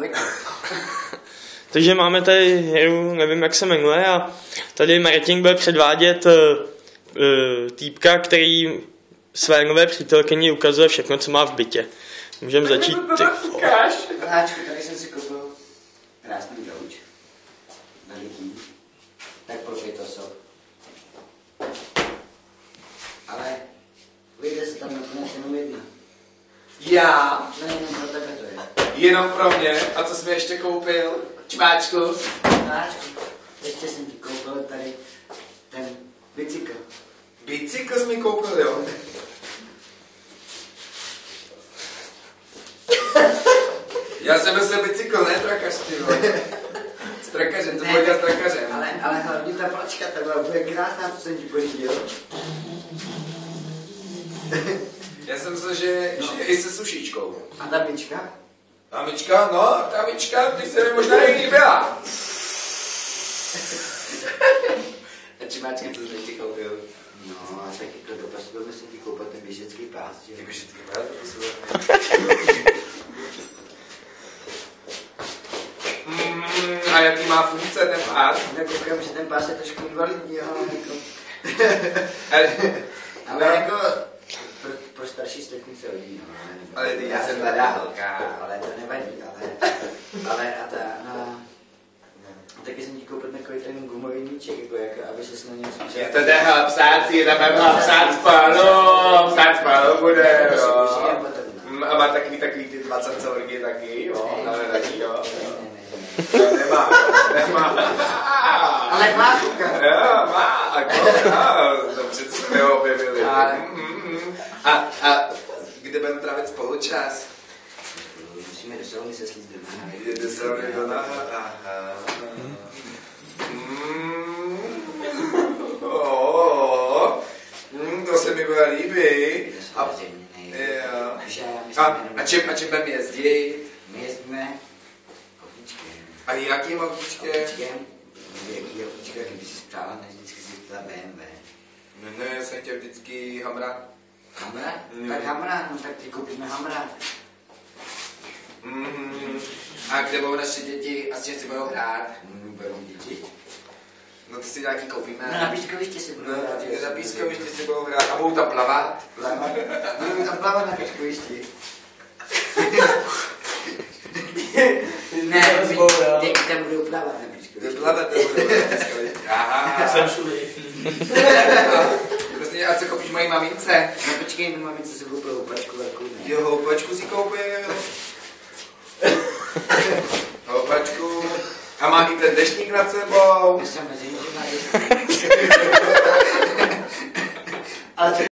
Takže máme tady hru, nevím jak se jmenuje, a tady Martin bude předvádět týpka, který své nové přítelkyni ukazuje všechno, co má v bytě. Můžeme začít. Háčku, tady jsem si koupil krásný gauč. Veliký. Tak pro 5 osob. Ale vyjde se tam nakonec jenom jedna. Já? No jenom pro tebe to je. Jenom pro mě? A co jsi mi ještě koupil? Čmáčku? Háčku, ještě jsem ti koupil tady ten bicykl. Bicykl jsi mi koupil, jo? Já jsem myslel bicykl, ne trakař, ty vole. S trakařem, to bude dělat s trakařem. Ale hlavně ta plačka, ta byla bude krásná, co jsem ti pořídil. Já jsem myslel, že i se sušičkou. A ta bička? Tamička, no, tamička, ty se mi možná i líbila. A čemáčka, co jsem ti koupil? No, a taky to do pasu jsem ti koupil ten běžecký pás, že? Ty běžecký pás, to jsou a jaký má funkce ten pás? Já koukám, že ten pás je trošku invalidní, ale jako... ale jako... Pro starší stepnice hodí, no. Ale ty já jsem mladá holka, ale to nevadí, ale a ta, no. Taky jsem ti koupil takový ten gumový míček, jako aby se na něm cvičil. Je to jde psáci, tam psát spalo bude, jo. A má takový ty 20 celky taky, jo, ale taky, jo. Nemá. Ale má kuka. Jo, má, to přece jsme ho objevili. A kde budeme trávit spolučas? Musíme do sauny se slít do náha. Do sauny do náha, aha. To se mi bude líbit. A čím budeme jezdit? My jezdíme autíčkem. A jakým autíčkem? Jaký autíčka, kdyby si sprála, než vždycky si chtěla BMW. Ne, já jsem chtěl vždycky Hamra. Hamra? Tak Hamra, no tak ty koupíme Hamra. A kde budou naše děti a s čím si budou hrát? Budou děti? No ty si nějaký koupíme. No na pískovišti si budou hrát. Na pískovišti si budou hrát a budou tam plavat? Budou tam plavat na pískovišti. Ne, děti tam budou plavat na pískovišti. Plavat tam budou na pískovišti. Aha. Jsem všude. Prostě, a co koupíš mojí mamince? No počkej, no mamince si koupil houpačku velkou, ne? Jo, houpačku si koupil. Houpačku. A má i ten deštník nad sebou. Já jsem mezi nimi, že má deštník. Ale